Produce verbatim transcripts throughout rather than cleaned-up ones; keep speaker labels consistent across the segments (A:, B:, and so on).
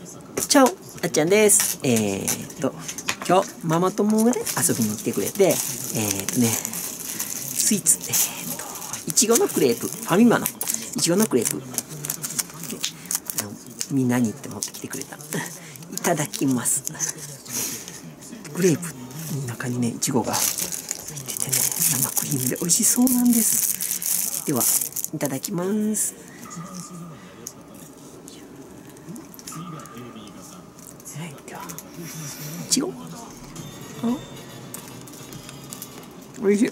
A: チャオ、あっちゃんです。えー、っと、今日、ママ友がね、遊びに来てくれて、えー、っとね、スイーツ、えー、っと、いちごのクレープ、ファミマのいちごのクレープ、あのみんなにって持ってきてくれた。いただきます。グレープの中にね、いちごが入っててね、生クリームで美味しそうなんです。では、いただきます。はい、では、いちご。おいしい。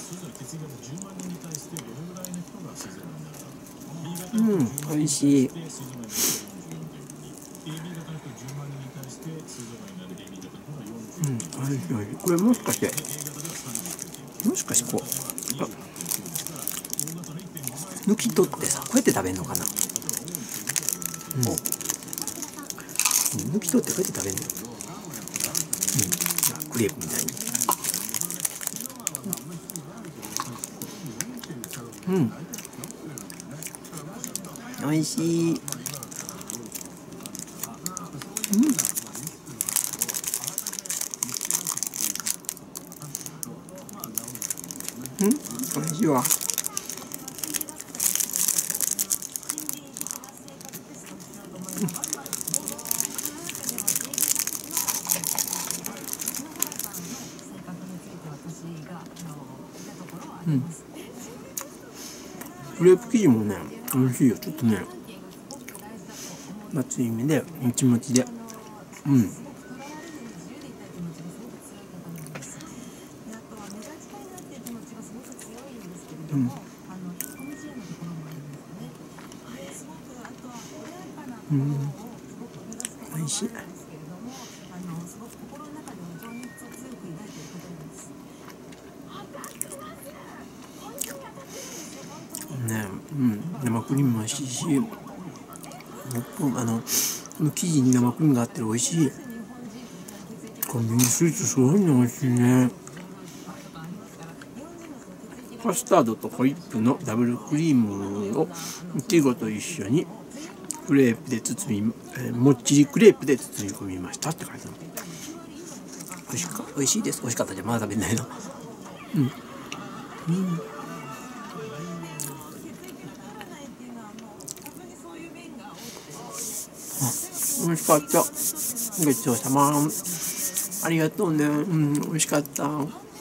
A: うん、おいしい。うん、おいしいおいしい。これもしかして、もしかしてこう、あ、抜き取ってさ、こうやって食べるのかな。うん、抜き取ってこうやって食べるの。うん、クレープみたいに。うん、おいしい。うん、うん、おいしいわ。うん、クレープ生地もね、美味しいよ。ちょっとね、夏い目でもちもちで、うん。うん。うん。美味しい。ね、うん、生クリームも美味しいし、あのこの生地に生クリームがあって美味しい。コンビニスイーツすごいね、美味しいね。カスタードとホイップのダブルクリームをいちごと一緒にクレープで包み、えー、もっちりクレープで包み込みましたって書いてある。美味しか、美味しいです。美味しかったじゃまだ食べないの。うん。うん。美味しかった。ごちそうさま。ありがとうね。うん、美味しかった。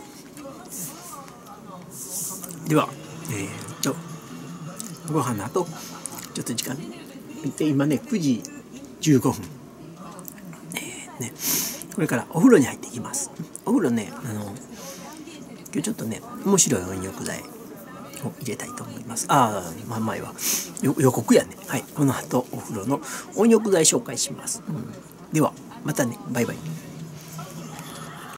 A: では、えー、っと、ご飯の後、ちょっと時間で、今ね、くじじゅうごふん。えー、ね、これからお風呂に入っていきます。お風呂ね、あの、今日ちょっとね、面白い温浴剤を入れたいと思います。ああ、まあ前は予告やね。はい、この後お風呂の温浴剤紹介します。うん、では、またね、バイバイ。